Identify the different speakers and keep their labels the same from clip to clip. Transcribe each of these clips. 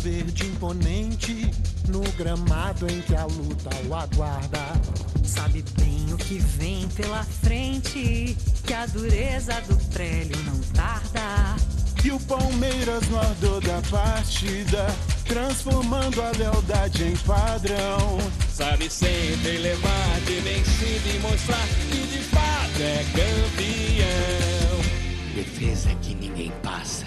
Speaker 1: alviverde imponente, no gramado em que a luta o aguarda.
Speaker 2: Sabe bem o que vem pela frente, que a dureza do prélio não tarda.
Speaker 1: E o Palmeiras no ardor da partida, transformando a lealdade em padrão.
Speaker 3: Sabe sempre levar de vencido e mostrar que de fato é campeão.
Speaker 4: Defesa que ninguém passa,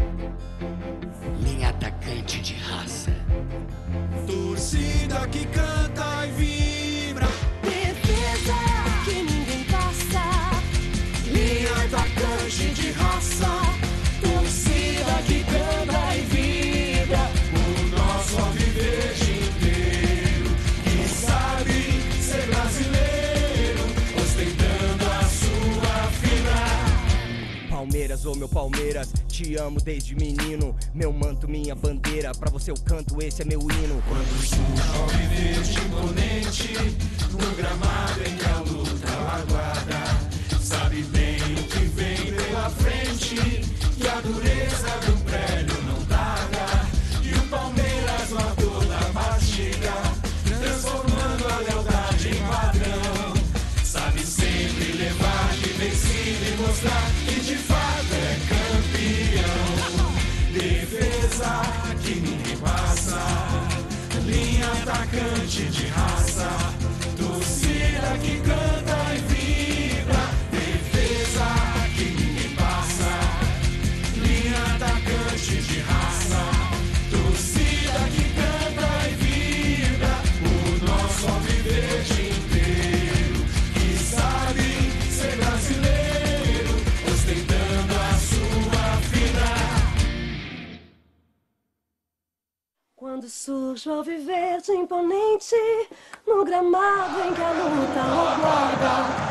Speaker 4: linha atacante de raça.
Speaker 1: Torcida que canta e vibra.
Speaker 5: Defesa que ninguém passa,
Speaker 1: Linha atacante de raça.
Speaker 5: torcida que canta e vibra.
Speaker 1: O nosso alviverde inteiro, que sabe ser brasileiro, ostentando a sua fibra.
Speaker 6: Palmeiras, ô meu Palmeiras, te amo desde menino. Meu manto, minha bandeira, pra você eu canto, esse é meu hino.
Speaker 1: Quando surge o alviverde imponente, no gramado em que a luta aguarda. Sabe bem o que vem pela frente, que a dureza do prélio não tarda. E o Palmeiras no ator da partida, transformando a lealdade em padrão. Sabe sempre levar de vencido e mostrar que de fato é campeão. Defesa que ninguém passa, linha atacante de raça, torcida que canta e vibra. Defesa que ninguém passa, linha atacante de raça, torcida que canta e vibra. O nosso alviverde inteiro, que sabe ser brasileiro, ostentando a sua fibra.
Speaker 5: Quando surge o alviverde imponente, no gramado em que a luta o aguarda.